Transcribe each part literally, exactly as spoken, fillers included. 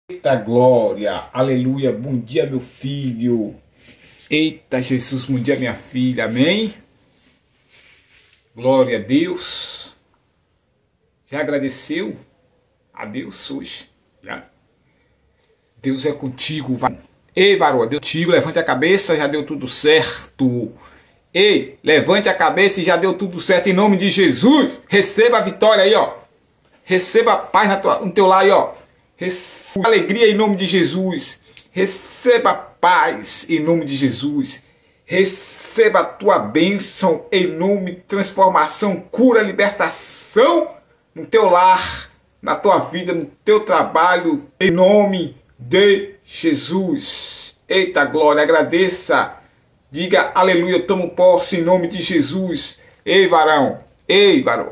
Eita glória, aleluia, bom dia meu filho, eita Jesus, bom dia minha filha, amém? Glória a Deus. Já agradeceu a Deus hoje? Já? Deus é contigo, vai. Ei varão, Deus é contigo, levante a cabeça, já deu tudo certo. Ei, levante a cabeça e já deu tudo certo em nome de Jesus. Receba a vitória aí, ó. Receba a paz na tua, no teu lar aí, ó. Receba alegria em nome de Jesus. Receba paz em nome de Jesus. Receba a tua bênção em nome de transformação, cura, libertação no teu lar, na tua vida, no teu trabalho, em nome de Jesus. Eita glória, agradeça. Diga aleluia, eu tomo posse em nome de Jesus. Ei varão, ei varão.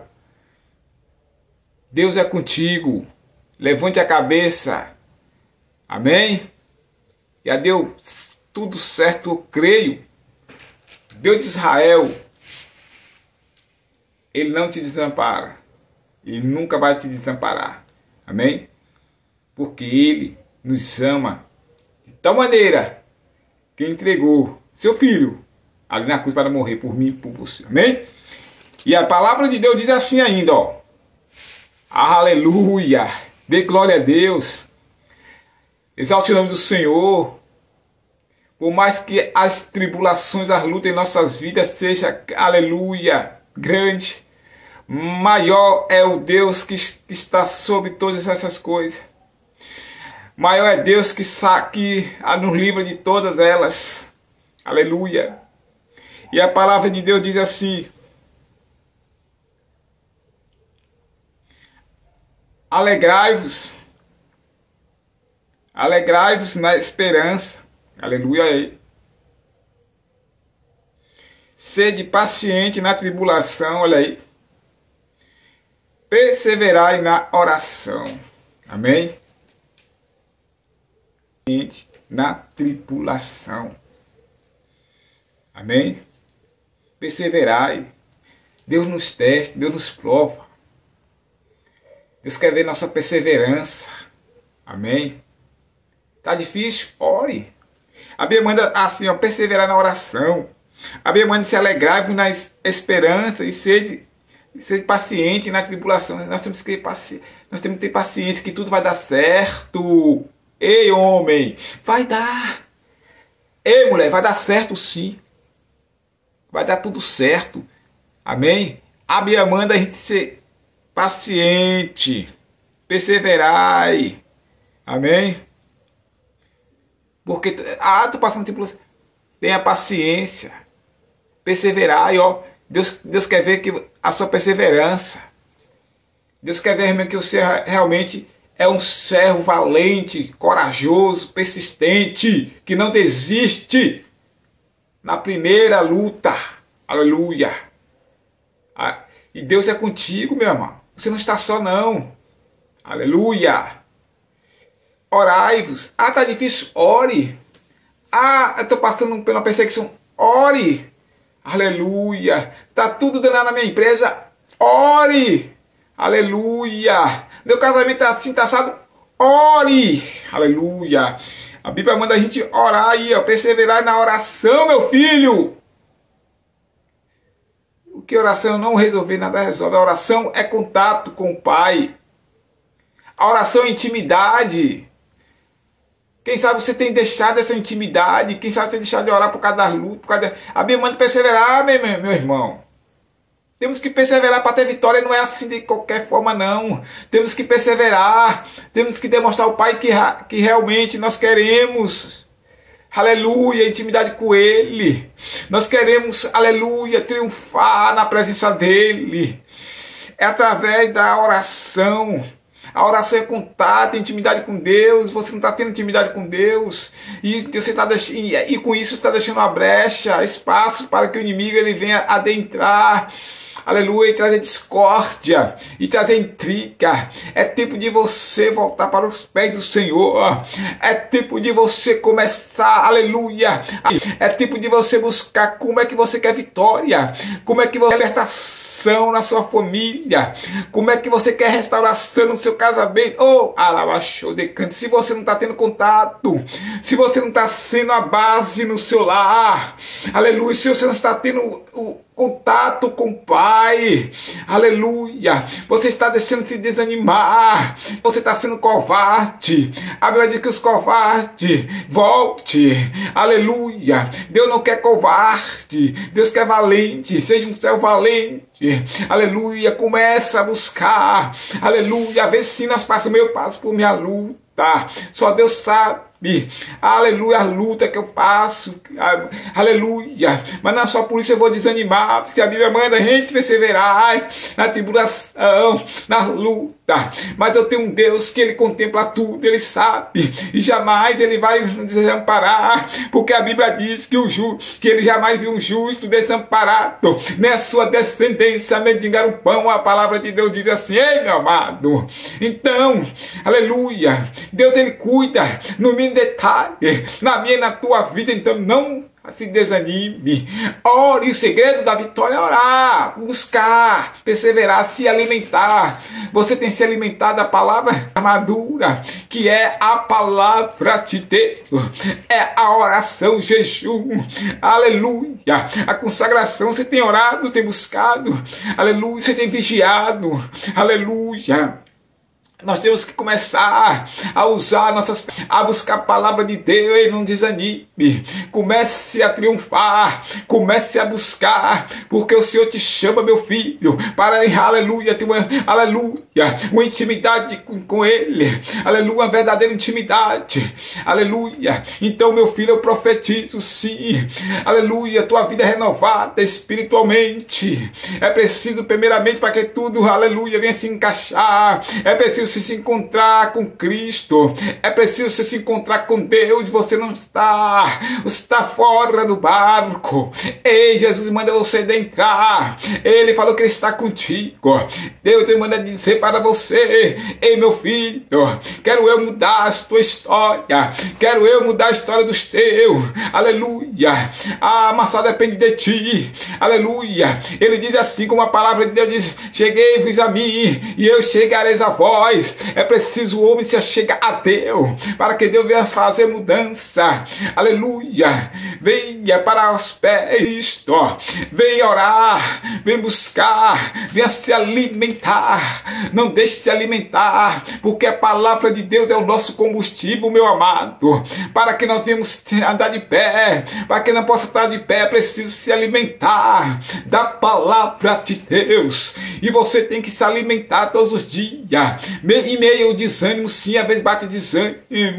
Deus é contigo. Levante a cabeça. Amém? Já deu tudo certo, eu creio. Deus de Israel, Ele não te desampara. Ele nunca vai te desamparar. Amém? Porque Ele nos ama de tal maneira que entregou seu filho ali na cruz para morrer por mim e por você. Amém? E a palavra de Deus diz assim ainda, ó. Aleluia! Dê glória a Deus. Exalte o nome do Senhor. Por mais que as tribulações, as lutas em nossas vidas seja, aleluia, grande, maior é o Deus que, que está sobre todas essas coisas. Maior é Deus que, que nos livra de todas elas. Aleluia. E a palavra de Deus diz assim: alegrai-vos, alegrai-vos na esperança, aleluia aí. Sede paciente na tribulação, olha aí. Perseverai na oração, amém? Na tribulação, amém? Perseverai. Deus nos testa, Deus nos prova. Deus quer ver nossa perseverança. Amém? Tá difícil? Ore. A Bíblia manda assim, ó, perseverar na oração. A Bíblia manda se alegrar na esperança e ser, ser paciente na tribulação. Nós temos que ter paciência. Nós temos que ter paciência que tudo vai dar certo. Ei, homem, vai dar. Ei, mulher, vai dar certo sim. Vai dar tudo certo. Amém? A Bíblia manda a gente ser paciente, perseverai, amém? Porque, ah, tô passando tempo, tenha paciência, perseverai, ó. Deus, Deus quer ver que a sua perseverança, Deus quer ver que você realmente é um servo valente, corajoso, persistente, que não desiste na primeira luta, aleluia. E Deus é contigo, meu irmão. Você não está só, não. Aleluia. Orai-vos. Ah, tá difícil. Ore. Ah, eu estou passando pela perseguição. Ore. Aleluia. Tá tudo danado na minha empresa. Ore. Aleluia. Meu casamento está assim, tá assado. Ore. Aleluia. A Bíblia manda a gente orar aí, ó. Perseverar na oração, meu filho. Que oração não resolver, nada resolve. A oração é contato com o Pai. A oração é intimidade. Quem sabe você tem deixado essa intimidade. Quem sabe você tem deixado de orar por causa das lutas. Por causa da... A Bíblia manda perseverar, meu, meu irmão. Temos que perseverar para ter vitória. Não é assim de qualquer forma, não. Temos que perseverar. Temos que demonstrar ao Pai que, que realmente nós queremos. Aleluia, intimidade com Ele. Nós queremos, aleluia, triunfar na presença dEle. É através da oração. A oração é contato, intimidade com Deus. Você não está tendo intimidade com Deus. E, você tá deixando, e com isso você está deixando uma brecha, espaço para que o inimigo ele venha adentrar. aleluia, e trazer discórdia, e trazer intriga. É tempo de você voltar para os pés do Senhor. É tempo de você começar, aleluia. É tempo de você buscar como é que você quer vitória, como é que você quer libertação na sua família, como é que você quer restauração no seu casamento. Oh, alabachou de canto. Se você não está tendo contato, se você não está sendo a base no seu lar, aleluia, se você não está tendo o contato com o Pai, aleluia, você está deixando se desanimar, você está sendo covarde. A Bíblia diz que os covardes volte, aleluia. Deus não quer covarde, Deus quer valente. Seja um céu valente, aleluia. Começa a buscar, aleluia. Vê se nós passamos, eu passo por minha luta, só Deus sabe. Aleluia, a luta que eu passo, aleluia, mas não só por isso eu vou desanimar, porque a Bíblia manda a gente perseverar na tribulação, na luta, mas eu tenho um Deus que Ele contempla tudo, Ele sabe, e jamais Ele vai nos desamparar, porque a Bíblia diz que, o ju, que Ele jamais viu um justo desamparado, nem a sua descendência mendigar o pão. A palavra de Deus diz assim, ei, meu amado, então, aleluia, Deus Ele cuida, no mínimo detalhe, na minha e na tua vida. Então não se desanime, ore. O segredo da vitória é orar, buscar, perseverar, se alimentar. Você tem se alimentado da palavra madura, que é a palavra de Deus, é a oração, o jejum, aleluia, a consagração. Você tem orado, tem buscado, aleluia, você tem vigiado, aleluia. Nós temos que começar a usar nossas, a buscar a palavra de Deus. E não desanime, comece a triunfar, comece a buscar, porque o Senhor te chama, meu filho, para, aleluia, ter uma, aleluia, uma intimidade com, com Ele, aleluia, uma verdadeira intimidade, aleluia. Então, meu filho, eu profetizo sim, aleluia, tua vida é renovada espiritualmente. É preciso, primeiramente, para que tudo, aleluia, venha se encaixar, é preciso se encontrar com Cristo, é preciso você se encontrar com Deus. Você não está, você está fora do barco. Ei, Jesus manda você adentrar. Ele falou que Ele está contigo. Deus te manda dizer para você, ei, meu filho, quero eu mudar a tua história, quero eu mudar a história dos teus, aleluia. Ah, mas só depende de ti, aleluia. Ele diz assim, como a palavra de Deus diz, cheguei-vos a mim e eu chegareis a vós. É preciso o homem se achegar a Deus, para que Deus venha fazer mudança, aleluia. Venha para os pés, venha orar, venha buscar, venha se alimentar. Não deixe se alimentar, porque a palavra de Deus é o nosso combustível, meu amado, para que nós venhamos andar de pé. Para que não possa estar de pé, é preciso se alimentar da palavra de Deus, e você tem que se alimentar todos os dias. Em meio ao desânimo, sim, às vezes bate o desânimo,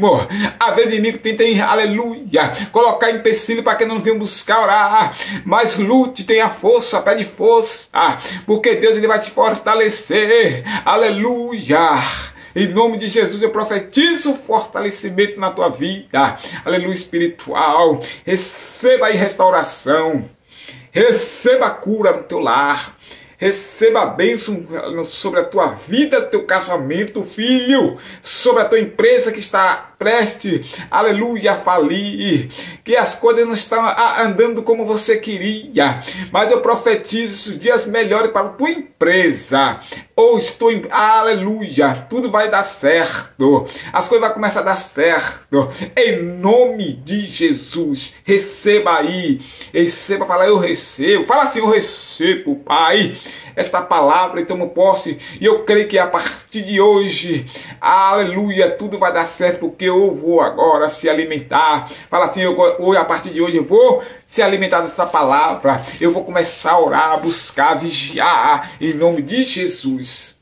às vezes o inimigo tenta, aleluia, colocar empecilho para que não venham buscar orar, mas lute, tenha força, pede força, porque Deus Ele vai te fortalecer, aleluia. Em nome de Jesus eu profetizo fortalecimento na tua vida, aleluia, espiritual. Receba aí restauração, receba a cura no teu lar, receba a bênção sobre a tua vida, teu casamento, filho, sobre a tua empresa que está prestes, aleluia, a falir, que as coisas não estão andando como você queria, mas eu profetizo dias melhores para a tua empresa. Ou estou em, aleluia, tudo vai dar certo, as coisas vão começar a dar certo, em nome de Jesus. Receba aí, receba, fala, eu recebo, fala assim, eu recebo, Pai, esta palavra, e tomo posse, e eu creio que a partir de hoje, aleluia, tudo vai dar certo, porque eu vou agora se alimentar. Fala assim, eu, hoje, a partir de hoje eu vou se alimentar dessa palavra, eu vou começar a orar, a buscar, a vigiar, em nome de Jesus.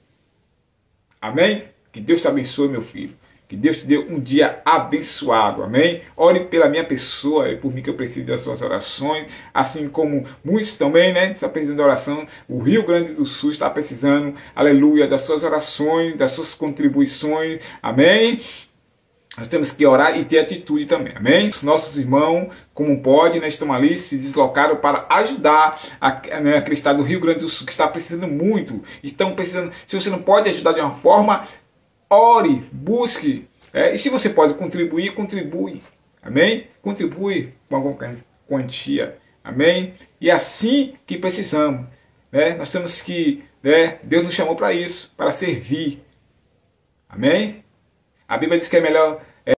Amém? Que Deus te abençoe, meu filho. Que Deus te dê um dia abençoado, amém? Ore pela minha pessoa, é por mim que eu preciso das suas orações, assim como muitos também, né? Está precisando de oração. O Rio Grande do Sul está precisando, aleluia, das suas orações, das suas contribuições, amém? Nós temos que orar e ter atitude também, amém? Nossos irmãos, como pode, né, estão ali, se deslocaram para ajudar a, né, aquele estado do Rio Grande do Sul, que está precisando muito. Estão precisando, se você não pode ajudar de uma forma, ore, busque. É, e se você pode contribuir, contribui, amém? Contribui com alguma quantia, amém? E é assim que precisamos, né? Nós temos que, né, Deus nos chamou para isso, para servir, amém? A Bíblia diz que é melhor